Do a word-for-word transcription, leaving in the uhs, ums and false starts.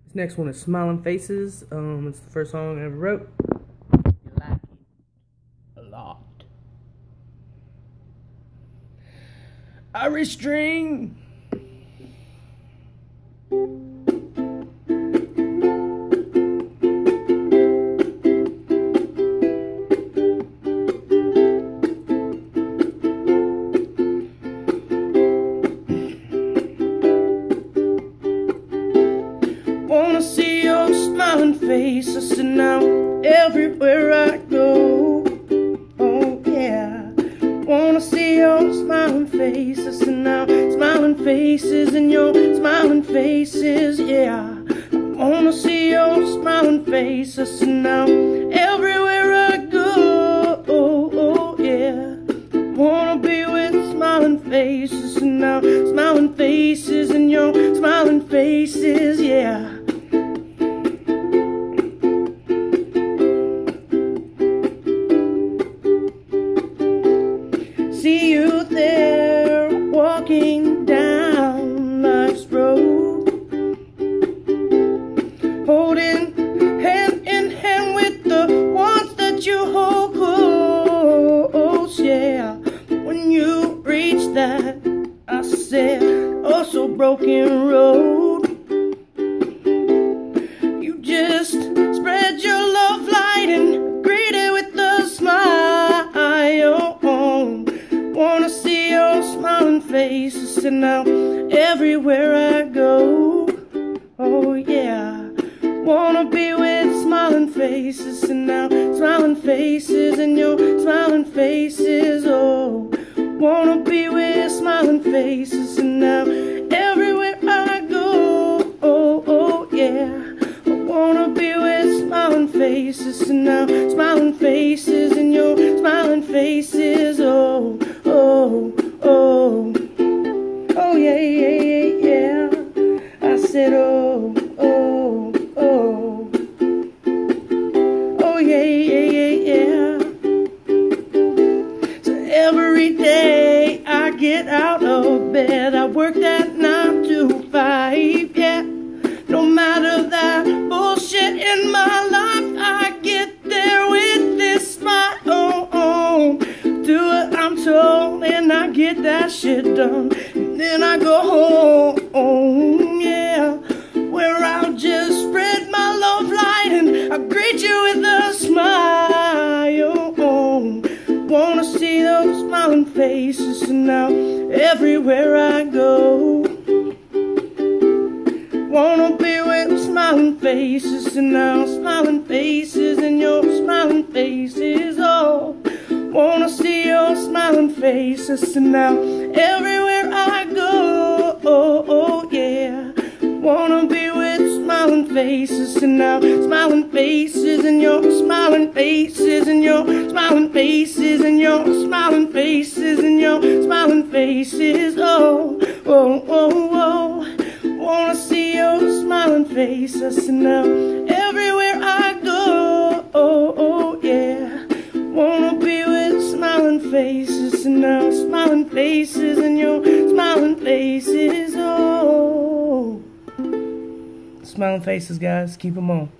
This next one is Smiling Faces. Um, it's the first song I ever wrote. You like it a lot. Irish string. Wanna see your smiling face, I sit now everywhere I go. Oh yeah. Wanna see your smiling face, I sit now smiling faces and your smiling faces, yeah. I wanna see your smiling face, I sit now everywhere I go. Oh, oh yeah. Wanna be with smiling faces and now smiling faces and your smiling faces, yeah. See you there walking down life's road, holding hand in hand with the ones that you hold close, yeah. When you reach that, I said, oh so broken road, you just spread your love light and greet it with a smile. Wanna see your smiling faces and now everywhere I go. Oh yeah. Wanna be with smiling faces and now smiling faces and your smiling faces. Oh, wanna be with smiling faces and now everywhere I go. Oh, oh yeah. I wanna be with smiling faces and now smiling faces and your smiling faces. Oh, oh, oh, oh yeah, yeah, yeah, yeah. I said, oh, oh, oh, oh yeah, yeah, yeah, yeah. So every day I get out of bed, I work that nine to five, yeah. No matter that bullshit in my life, I get there with this smile. Oh, oh. Do what I'm told and I get that shit done. And then I go home, yeah, where I'll just spread my love light and I'll greet you with a smile. Oh, wanna see those smiling faces now everywhere I go. Wanna be with smiling faces and now smiling faces and your smiling faces. Oh, wanna see your smiling faces and now everywhere I go. Oh, oh yeah. Wanna be with smiling faces and now smiling faces and your smiling faces and your smiling faces and your smiling faces and your smiling faces. Oh, oh, oh, oh. Wanna see your smiling faces and now everywhere I go. Oh, oh yeah. Wanna be with smiling faces and now smiling faces and your smiling faces. Oh, smiling faces, guys, keep them on.